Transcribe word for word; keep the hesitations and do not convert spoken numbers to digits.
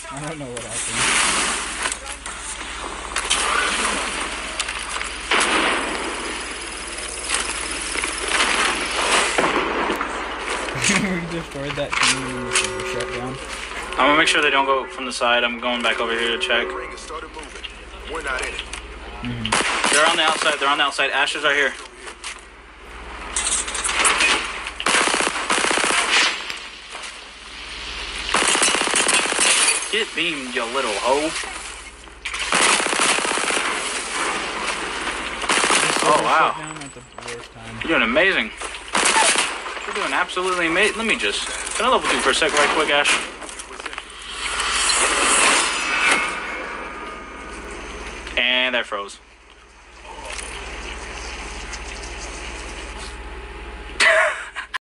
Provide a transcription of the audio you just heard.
I don't know what happened. We destroyed that team and the server shut down. I'm gonna make sure they don't go from the side. I'm going back over here to check. We're not in it. Mm-hmm. They're on the outside. They're on the outside. Ashes are here. Get beamed, you little hoe. Oh, wow. You're doing amazing. You're doing absolutely amazing. Let me just... Can I level two for a sec right quick, Ash? And that froze.